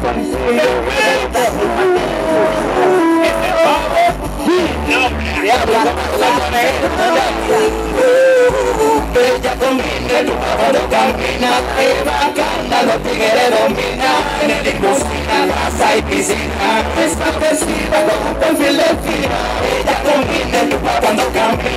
Ella combina, tu cuando camina, te bacana, los tigres dominan, en el limusina, casa y piscina, está vestida con un perfil de fina. Ella combina, tu cuando camina.